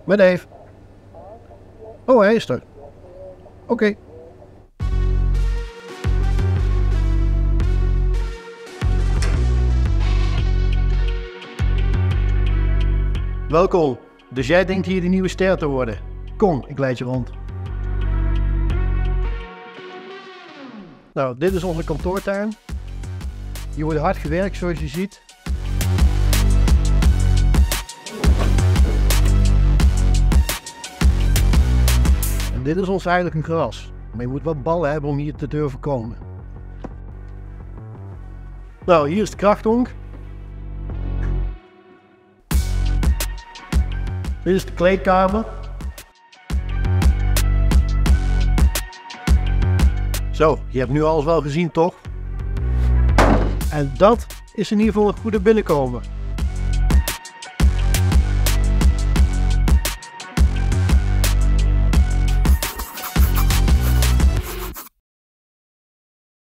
Met Dave. Oh, hij is er. Oké. Welkom. Dus jij denkt hier de nieuwe ster te worden. Kom, ik leid je rond. Nou, dit is onze kantoortuin. Hier wordt hard gewerkt, zoals je ziet. En dit is ons eigenlijk een gras. Maar je moet wat ballen hebben om hier te durven komen. Nou, hier is de krachthonk. Dit is de kleedkamer. Zo, je hebt nu alles wel gezien, toch? En dat is in ieder geval een goede binnenkomen.